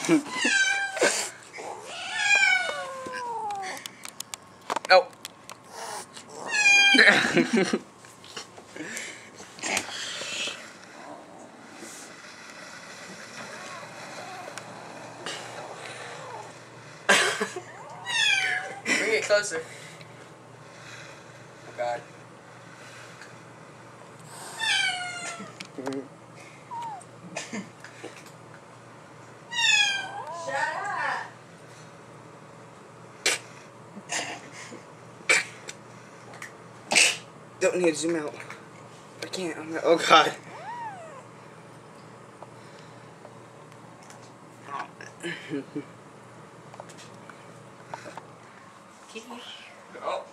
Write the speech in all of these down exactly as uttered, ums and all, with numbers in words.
Oh. Bring it closer. Oh God. Shut up. Don't need to zoom out. I can't. I'm not, oh God. Oh.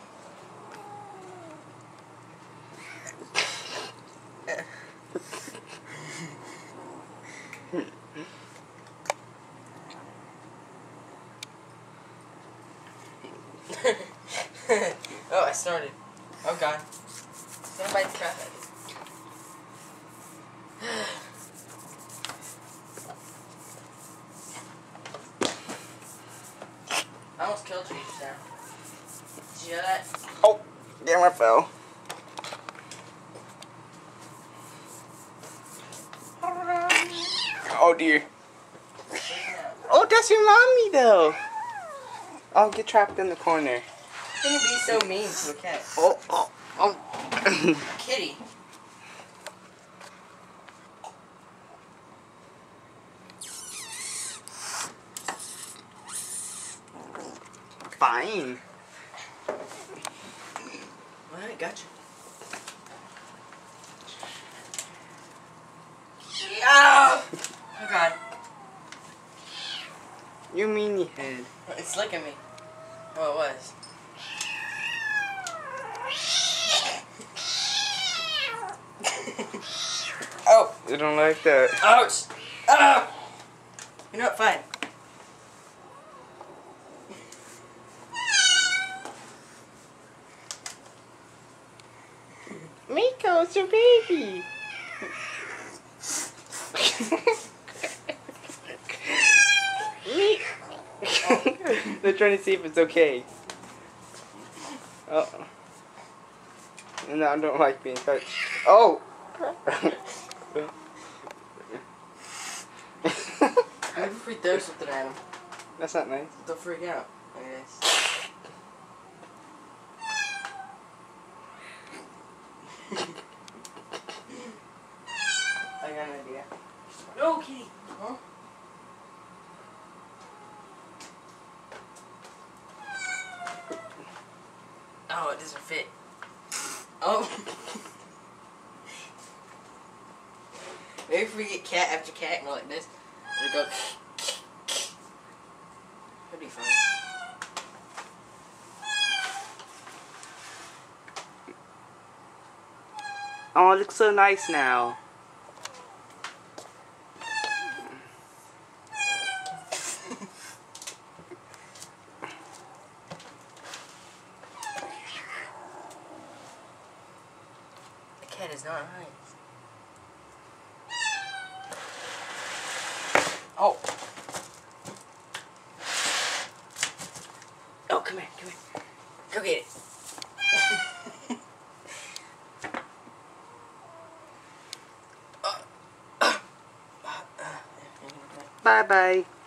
Oh, I started. Oh God. Somebody crap at it. I almost killed you just now. Did you hear that? Oh, damn, I fell. Oh dear. Oh, that's your mommy though. I'll get trapped in the corner. How can you be so mean to a cat? Oh, oh, oh. Kitty. Fine. Alright, gotcha. Oh! Oh God. You meanie head. It's licking me. Oh, it was. Oh! You don't like that. Ouch! Oh! You're not fine. Miko, it's your baby. They're trying to see if it's okay. Oh. No, I don't like being touched. Oh! Maybe if we throw something at him, That's not nice. they'll freak out, I guess. I got an idea. No, kitty! Huh? Oh, it doesn't fit. Oh! Maybe if we get cat after cat and go like this, it'll go. That'd be fun. Oh, it looks so nice now. The cat is not right. Oh. Oh, come here, come here. Go get it. Bye bye.